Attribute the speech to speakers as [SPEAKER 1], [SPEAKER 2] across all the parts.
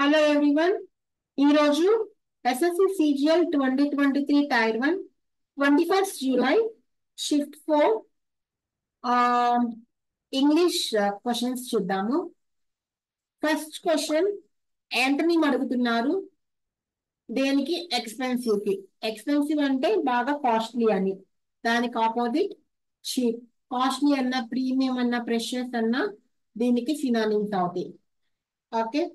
[SPEAKER 1] Hello everyone. ఈరోజు SSC CGL 2023 tier 1 21 July shift 4 English questions చూద్దాము. First question antonym అడుగుతున్నారు. దేనికి? ఎక్స్పెన్సివ్ కి. ఎక్స్పెన్సివ్ అంటే బాగా కాస్ట్లీ అని, దానికి ఆపోజిట్ చీప్. కాస్ట్లీ అన్న, ప్రీమియం అన్న, ప్రెషియస్ అన్న దీనికి సినానిమ్స్ అవుతాయి. Okay,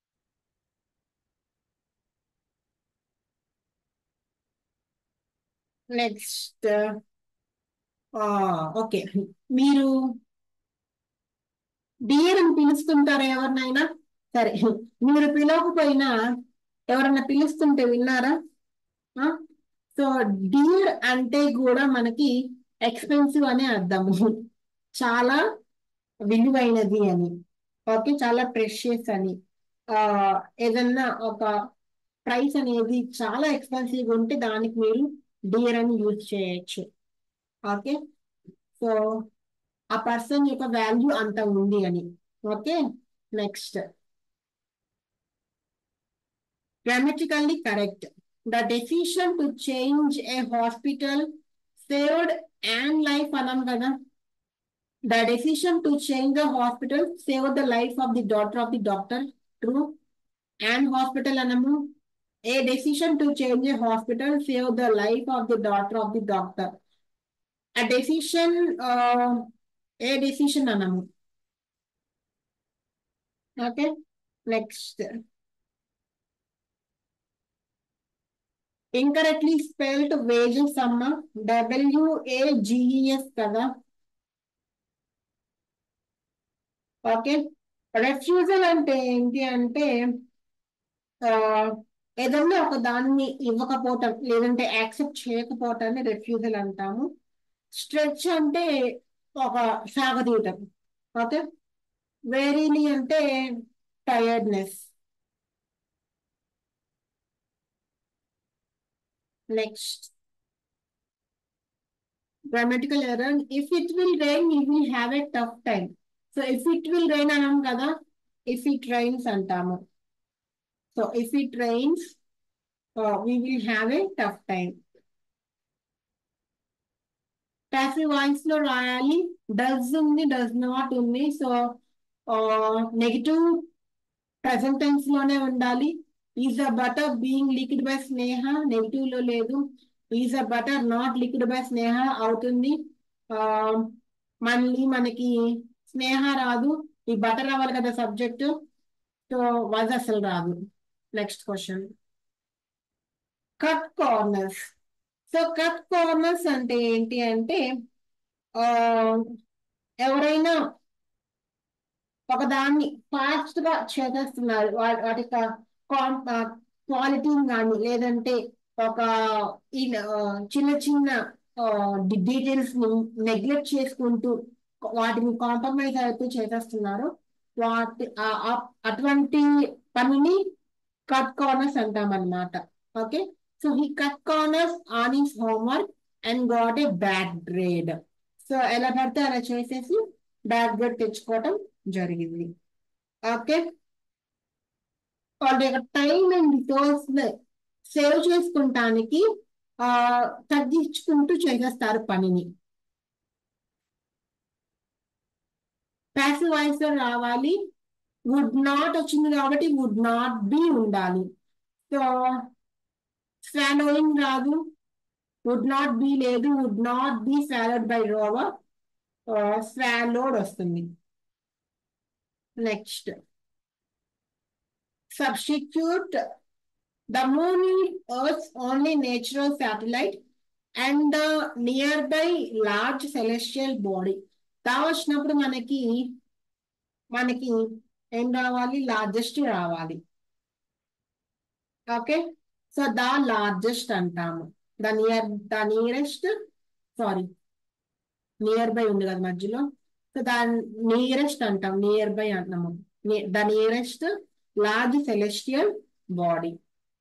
[SPEAKER 1] next. ఓకే, మీరు డియర్ అని పిలుస్తుంటారా ఎవరినైనా? సరే, మీరు పిలవకపోయినా ఎవరన్నా పిలుస్తుంటే విన్నారా? సో డియర్ అంటే కూడా మనకి ఎక్స్పెన్సివ్ అనే అర్థము, చాలా విలువైనది అని. ఓకే, చాలా ప్రెషియస్ అని. ఆ ఏదన్నా ఒక ప్రైస్ అనేది చాలా ఎక్స్పెన్సివ్ ఉంటే దానికి మీరు డియర్ అని యూజ్ చేయొచ్చు. ఓకే, సో ఆ పర్సన్ యొక్క వాల్యూ అంత ఉంది అని. Okay, next. Grammatically correct. The decision to change a hospital saved and life అన్నాం కదా. The decision to change the hospital save the life of the daughter of the doctor. True. And hospital అనము. A decision to change a hospital save the life of the daughter of the doctor. ఆ decision a decision అనము. Okay, next. ఇంకరెక్ట్లీ spelled wages అమ్మ, WAGES కదా. Okay, refusal అంటే ఏంటి అంటే ఆ, ఏదన్నా ఒక దాన్ని ఇవ్వకపోవటం లేదంటే యాక్సెప్ట్ చేయకపోవటాన్ని రెఫ్యూజల్ అంటాము. స్ట్రెచ్ అంటే ఒక సాగదీయటం. ఓకే, వెరీలీ అంటే tiredness. Next, grammatical error. If it will rain, you will have a tough time. So if it will rain అన్నాం కదా, if it rains అంటాము. So if it rains, we will have a tough time. Passive voice లో రాయాలి. Does ఉంది, does not ఉంది. So negative present tense లోనే ఉండాలి. Is a butter being liked by Sneha, negative లో లేదు. Is a butter not liked by Sneha అవుతుంది. మళ్ళీ మనకి స్నేహ రాదు, ఈ బటర్ రావాలి కదా సబ్జెక్ట్. సో వాజ్ అసలు రాదు. Next question. Cut corners. So cut corners అంటే ఏంటి అంటే ఆ ఎవరైనా ఒకదాన్ని ఫాస్ట్ గా చేసేస్తున్నారు, వాటి క్వాలిటీని కానీ లేదంటే ఒక చిన్న చిన్న డీటెయిల్స్ ని నెగ్లెక్ట్ చేసుకుంటూ వాటిని కాంప్రమైజ్ అవుతూ చేసేస్తున్నారు. అటువంటి పనిని కట్ కార్నర్స్ అంటాం అన్నమాట. Okay, so he cut corners on his homework and got a bad grade. So ఎలా పడితే అలా చేసేసి బ్యాడ్ గ్రేడ్ తెచ్చుకోవటం జరిగింది. ఓకే, వాళ్ళ యొక్క టైం అండ్ రిసోర్స్ సేవ్ చేసుకుంటానికి ఆ తగ్గించుకుంటూ చేసేస్తారు పనిని. ప్యాసివ్ వాయిస్ లో రావాలి. వుడ్ నాట్ వచ్చింది కాబట్టి వుడ్ నాట్ బి ఉండాలి. సో స్వాలోయింగ్ రాదు, వుడ్ నాట్ బి లేదు, would not be swallowed by rover, swallowed వస్తుంది. Next, substitute. The moon is Earth's only natural satellite and the nearby large celestial body. దా వచ్చినప్పుడు మనకి మనకి ఏం రావాలి? లార్జెస్ట్ రావాలి. ఓకే, సో ద లార్జెస్ట్ అంటాము. The nearest, sorry near by ఉంది కదా మధ్యలో, సో దాని నియరెస్ట్ అంటాం, నియర్ బై అంటాము. The nearest large celestial body.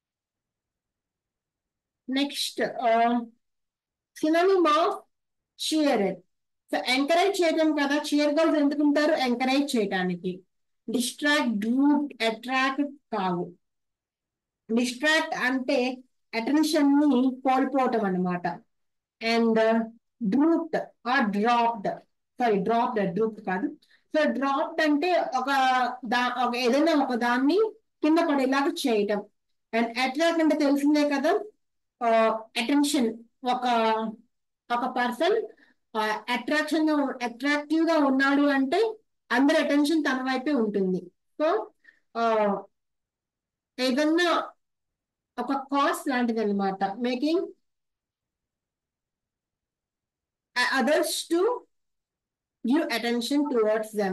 [SPEAKER 1] Next, synonym of cheer. So encourage చేయడం కదా, చీర్ గర్ల్స్ ఎందుకుంటారు? ఎంకరేజ్ చేయడానికి. డిస్ట్రాక్ట్, గ్రూప్, అట్రాక్ట్ కావు. డిస్ట్రాక్ట్ అంటే అటెన్షన్ ని కోల్పోవటం అనమాట. And drooped or dropped, sorry dropped, drooped కాదు. సో డ్రాప్డ్ అంటే ఒక ఏదైనా ఒక దాన్ని కింద పడేలాగా చేయటం. అండ్ అట్రాక్ట్ అంటే తెలిసిందే కదా, అటెన్షన్. ఒక ఒక పర్సన్ అట్రాక్షన్ అట్రాక్టివ్ గా ఉన్నాడు అంటే అందరి అటెన్షన్ తన వైపే ఉంటుంది. సో ఏదన్నా ఒక కాస్ లాంటిది అనమాట, making others to give attention towards them.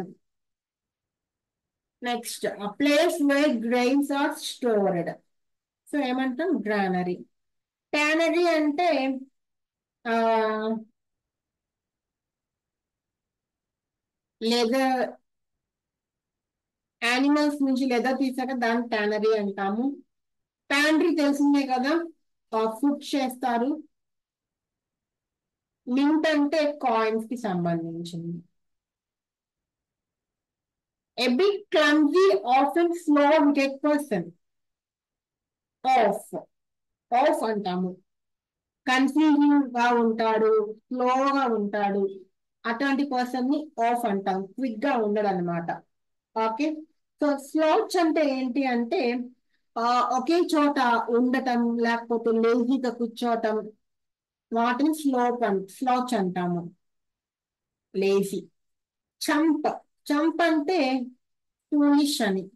[SPEAKER 1] Next, a place where grains are stored. So ఏమంటాం, గ్రానరీ. ట్యానరీ అంటే లెదర్, యానిమల్స్ నుంచి లెదర్ తీసాక దాన్ని ట్యానరీ అంటాము. ప్యాంట్రీ తెలిసిందే కదా, ఫుడ్ చేస్తారు. మింట్ అంటే కాయిన్స్ కి సంబంధించింది. A big clumsy often slow wicked person. Oaf oaf అంటాము. కన్ఫ్యూజింగ్ గా ఉంటాడు, స్లోగా ఉంటాడు, అటువంటి పర్సన్ ని ఆఫ్ అంటాం. క్విక్ గా ఉండడు అనమాట. ఓకే. సో స్లౌచ్ అంటే ఏంటి అంటే ఒకే చోట ఉండటం, లేకపోతే లేజీగా కూర్చోటం, వాటిని స్లౌచ్ అంటాము. లేజీ. చంప్, చంప్ అంటే ఫూలిష్ అని.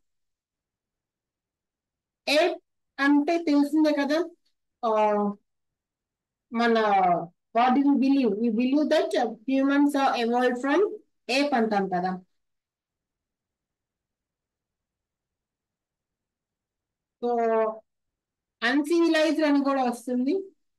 [SPEAKER 1] ఏ అంటే తెలిసిందే కదా, మన what do you believe, you believe that humans are evolved from ape అంటాం కదా. సో అన్సివిలైజ్డ్ అని కూడా వస్తుంది,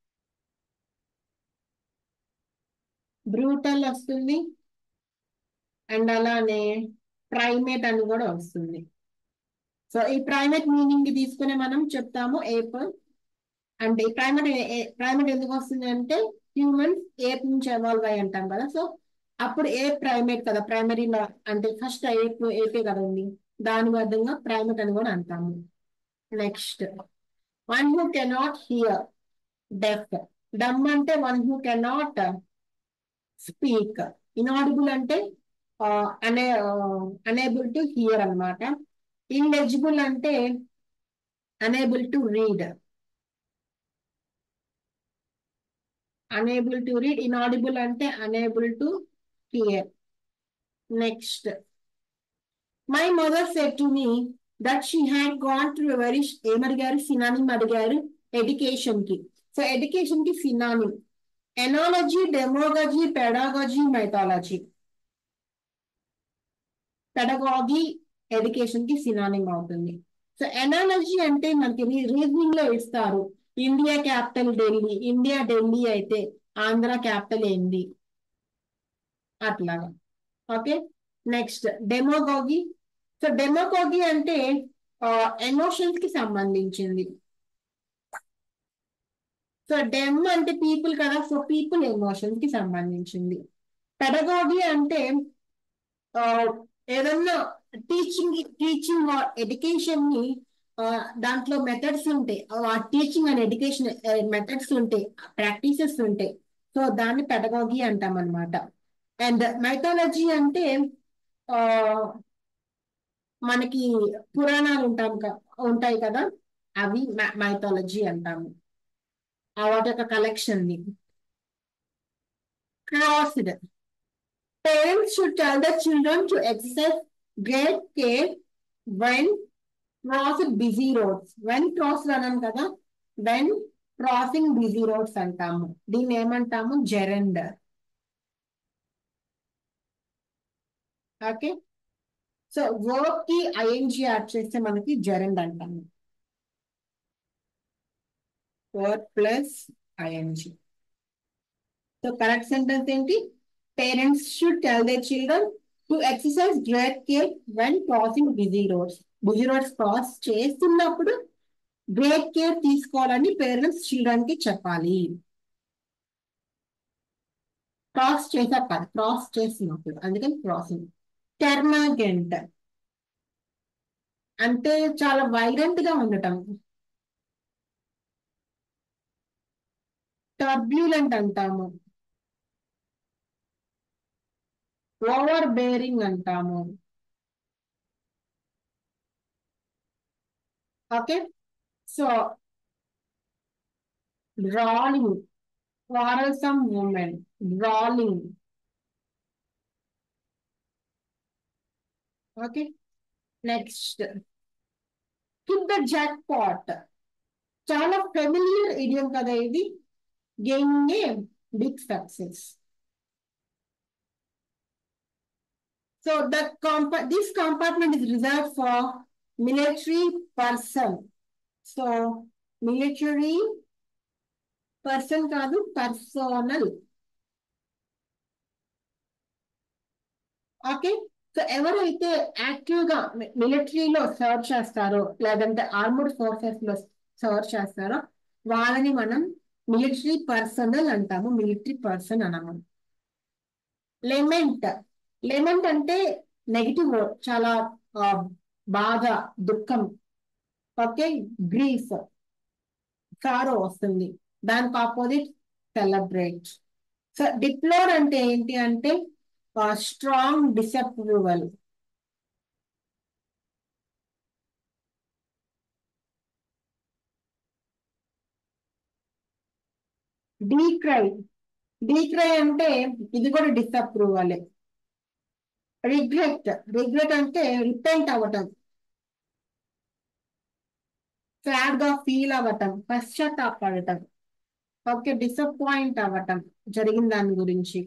[SPEAKER 1] బ్రూటల్ వస్తుంది, అండ్ అలానే ప్రైమేట్ అని కూడా వస్తుంది. సో ఈ ప్రైమేట్ మీనింగ్ తీసుకుని మనం చెప్తాము ఏప్ అంటే. ప్రైమేట్ ఎందుకు వస్తుంది అంటే హ్యూమన్స్ ఏప్ నుంచి ఎవాల్వ్ అయ్యి అంటాం కదా. సో అప్పుడు ఏ ప్రైమేట్ కదా, ప్రైమరీ అంటే ఫస్ట్ ఏపే కదా ఉంది, దాని విధంగా ప్రైమేట్ అని కూడా అంటాము. Next, one who cannot hear, deaf. Dumb అంటే one who cannot speak. Inaudible అంటే అనే అనేబుల్ టు హియర్ అనమాట. ఇన్లెజిబుల్ అంటే unable to read. unable to read. Inaudible ante unable to hear. Next, my mother said to me that she had gone through a very ఏమడిగారు, synonym అడిగారు education కి. So education కి synonym analogy, demagogy, pedagogy, mythology. Pedagogy education కి synonym అవుతుంది. So analogy అంటే మనకి reasoning లో ఇస్తారు, India capital Delhi, India Delhi అయితే ఆంధ్ర క్యాపిటల్ ఏంది, అట్లాగా. Okay. Next, demagogy. So demagogy అంటే ఎమోషన్స్ కి సంబంధించింది. సో డెమ్ అంటే పీపుల్ కదా, సో పీపుల్ ఎమోషన్స్ కి సంబంధించింది. పెడగాగి అంటే ఏదన్నా టీచింగ్ ఎడ్యుకేషన్ ని దాంట్లో మెథడ్స్ ఉంటాయి, టీచింగ్ అండ్ ఎడ్యుకేషన్ మెథడ్స్ ఉంటాయి, ప్రాక్టీసెస్ ఉంటాయి. సో దాన్ని పెడగాగి అంటాం అనమాట. అండ్ మైథాలజీ అంటే ఆ మనకి పురాణాలు ఉంటాయి కదా, అవి మైథాలజీ అంటాము, వాటి యొక్క కలెక్షన్ ని. Crossed, parents should tell their children to exercise great care when crossing busy roads. When crossed అన్నాను కదా, when crossing busy roads అంటాము. దీన్ని ఏమంటాము, జెరెండర్. ఓకే. సో వర్క్ కి ఐఎన్జి యాడ్ చేస్తే మనకి జెరెండ్ అంటాము. Work plus I N G. So correct sentence ఏంటి, parents should tell their children to exercise great care when crossing busy roads. Busy roads cross చేస్తున్నప్పుడు great care తీసుకోవాలని parents children కి చెప్పాలి. Cross చేశాక కాదు, క్రాస్ చేస్తున్నప్పుడు, అందుకని క్రాసింగ్. టెర్మాగెంట్, అంటే చాలా వైలెంట్ గా ఉండటం. టర్బ్యులెంట్ అంటాము. ఓవర్ బేరింగ్ అంటాము. Okay. So drawling, quarrelsome woman, drawling. Okay. Next hit the jackpot, చాలా ఫెమిలియర్ ఇడియం కదా ఇది. Gaining a big success. So this compartment is reserved for military person. So military person కాదు, personnel. Okay. So ఎవరైతే active గా మిలిటరీలో serve చేస్తారో లేదంటే armoured forces లో సర్వ్ చేస్తారో వాళ్ళని మనం మిలిటరీ పర్సనల్ అంటాము, మిలిటరీ పర్సన్ అనము. లెమెంట్, లెమెంట్ అంటే నెగిటివ్, చాలా బాధ, దుఃఖం. ఓకే. గ్రీఫ్, సారో వస్తుంది. దానికి ఆపోజిట్ సెలబ్రేట్. సో డిప్లోర్ అంటే ఏంటి అంటే స్ట్రాంగ్ డిసప్రూవల్. డీక్రై, డీక్రై అంటే ఇది కూడా డిసప్రూవల్. రిగ్రెట్, రిగ్రెట్ అంటే రిపెంట్ అవ్వటం, సాడ్ గా ఫీల్ అవ్వటం, పశ్చాత్తాపడటం. ఓకే. డిసప్పాయింట్ అవ్వటం జరిగిన దాని గురించి.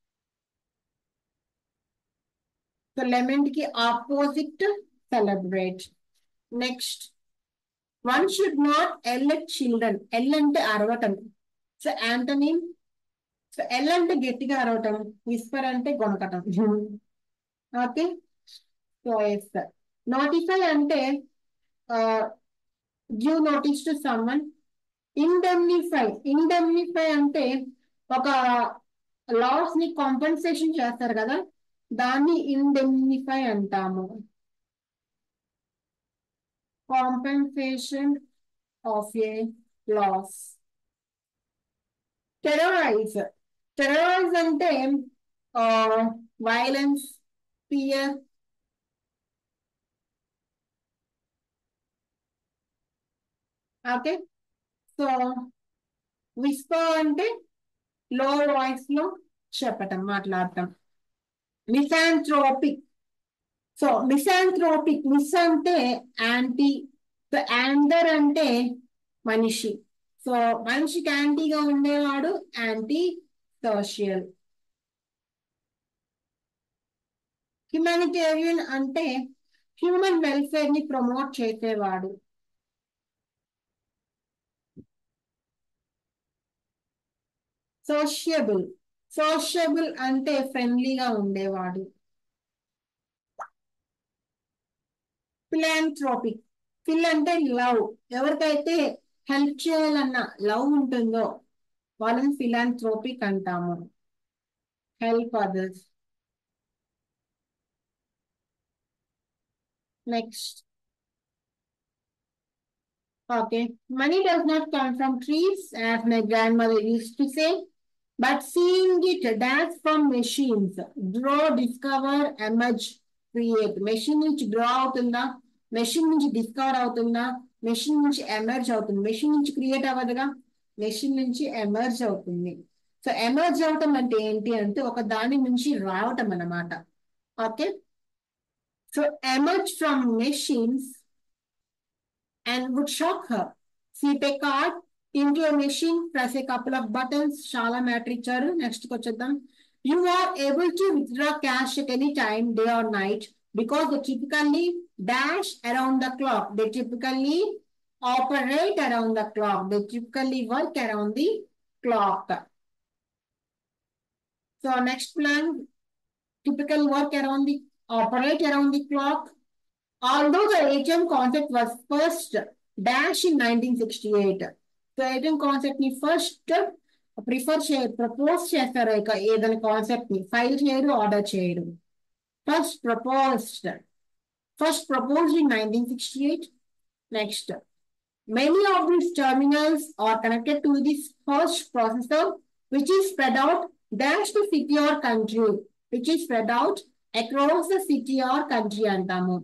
[SPEAKER 1] సో లెమెంట్ కి opposite celebrate. Next one should not yell at children, yell అంటే అరవటం. So antonym. సో ఎల్ అంటే గట్టిగా అరవటం, విస్పర్ అంటే గొనకటం. ఓకే. So yes. నోటిఫై అంటే give notice to someone. Indemnify, indemnify అంటే ఒక లాస్ ని కాంపెన్సేషన్ చేస్తారు కదా, దాన్ని ఇండెమ్నిఫై అంటాము. Compensation of a loss. Terrorize, terrorize అంటే violence, fear. Okay. So whisper అంటే లో వాయిస్ లో చెప్పటం, మాట్లాడటం. మిసాంథ్రోపిక్, సో మిసాంథ్రోపిక్, మిస్ అంటే యాంటీ, సో యాండర్ అంటే మనిషి. సో మనిషికి యాంటీగా ఉండేవాడు యాంటీ సోషల్. హ్యుమానిటేరియన్ అంటే హ్యూమన్ వెల్ఫేర్ ని ప్రమోట్ చేసేవాడు. సోషియబుల్, సోషియబుల్ అంటే ఫ్రెండ్లీగా ఉండేవాడు. ఫిలాంథ్రోపిక్, ఫిల్ అంటే లవ్, ఎవరికైతే హెల్ప్ చేయాలన్న లవ్ ఉంటుందో వాళ్ళని ఫిలాంథ్రోపిక్ అంటాము. Help others. Next. Okay. Money does not come from trees, as my grandmother used to say, but seeing it does from machines. Draw, discover, emerge, create. Machine నుంచి draw అవుతుందా, machine నుంచి discover అవుతుందా, machine నుంచి emerge అవుతుంది. Machine నుంచి create అవ్వదుగా, machine నుంచి emerge అవుతుంది. సో ఎమర్జ్ అవటం అంటే ఏంటి అంటే ఒక దాని నుంచి రావటం అన్నమాట. Okay. So emerge from machines and would shock her. Sweep a card into a machine, press a couple of buttons, చాలా మ్యాటర్ ఇచ్చారు. నెక్స్ట్ వచ్చేద్దాం. You are able to withdraw cash at any time, day or night, because they typically dash around the clock. They typically operate around the clock. They typically work around the clock. So next plan, typical work around the, operate around the clock. Although the ATM concept was first dash in 1968, so ATM concept ni first propose చేస్తారు. ఏదైనా concept ని file చేయరు, order చేయరు. First proposed. first proposed in 1968. Next, many of these terminals are connected to this host processor, which is spread out dash the city or country, which is spread out across the city or country అంటాము.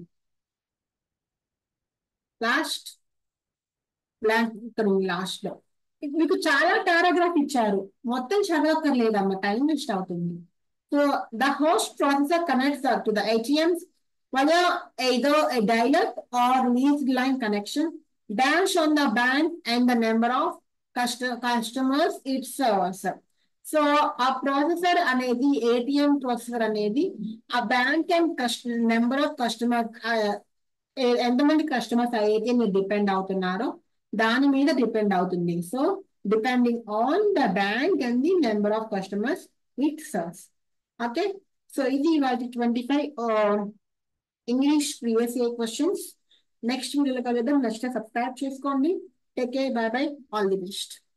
[SPEAKER 1] Last blank ఇక్కడ ఉంది last లో. మీకు చాలా paragraph ఇచ్చారు, మొత్తం చదవక్కర్లేదమ్మా, time waste అవుతుంది. So the host processor connects to the ATMs via either a dial-up or leased line connection, dash on the bank and the number of customers it serves. So ఆ processor అనేది, ATM processor అనేది ఆ bank and number of customer, ఎంతమంది customers ఆ ATM మీద depend అవుతున్నారో దాని మీద డిపెండ్ అవుతుంది. So depending on the bank and the number of customers it serves. Okay, so ఇది ఇవాళ 25 ఇంగ్లీష్ ప్రీవియస్ ఇయర్ క్వశ్చన్స్. నెక్స్ట్ వీడియోలో కలుద్దాం. నచ్చితే సబ్స్క్రైబ్ చేసుకోండి. Take care, bye bye, all the best.